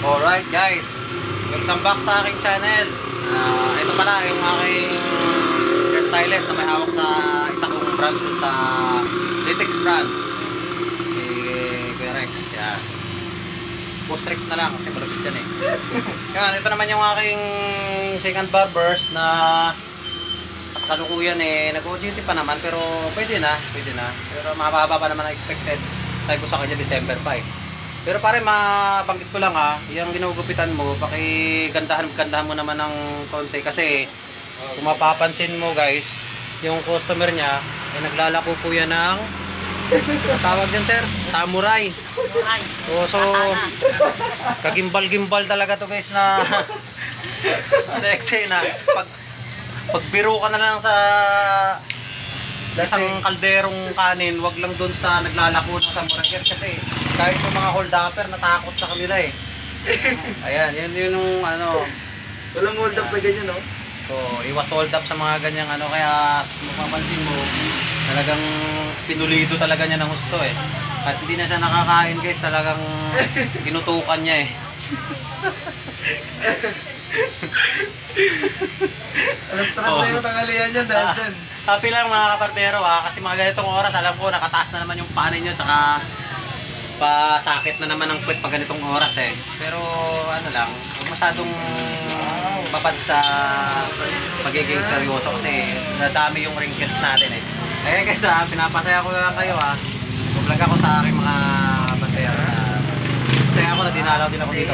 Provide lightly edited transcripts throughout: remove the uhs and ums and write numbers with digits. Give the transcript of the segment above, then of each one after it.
Alright guys, welcome back sa aking channel. Ito pala yung aking hairstylist na may hawak sa isa kong branch sa Litex branch, si Kuya Rex. Yan, Post Rex na lang kasi malapit yan eh. Yan, ito naman yung aking second barbers na sa kalukuyan eh, nag-OJT pa naman pero pwede na. Pero mababa pa naman ang expected. Sabi ko sa kanya December pa eh. Pero pare, mabanggit ko lang ha, yung ginugupitan mo, pakigandahan mo naman ng konti kasi kung mapapansin mo guys, yung customer niya ay naglalako po yan ng tawag yan sir, samurai. So kagimbal-gimbal talaga to guys na na pagbiro ka na lang sa isang kalderong kanin, wag lang doon sa naglalako ng samurai guys kasi kahit yung mga hold upper natakot sa kanila eh. Ayan, yun yung ano. Walang hold up sa ganyan, no? So, iwas hold up sa mga ganyang ano, kaya mapapansin mo, talagang pinulido talaga niya ng husto eh. At hindi na siya nakakain guys, talagang ginutukan niya eh. Alas 3 na yung tangalian niya dahil dyan. Happy lang mga kaparbero ha, kasi mga ganitong oras, alam ko nakataas na naman yung panin niyo, saka pasakit na naman ang puwet pag ganitong oras eh. Pero ano lang, huwag masyadong babad sa pagiging seryoso kasi nadami yung wrinkles natin eh. Kaya guys ha, pinapasaya ko lang kayo ha. Vlog ako sa aking mga bandera. Masaya ako na dinalaw din ako dito.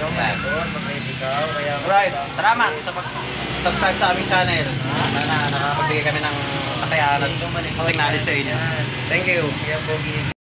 Alright, salamat sa pag-subscribe sa aming channel. Sana nakapagbigay kami ng kasayahan at knowledge sa inyo. Thank you.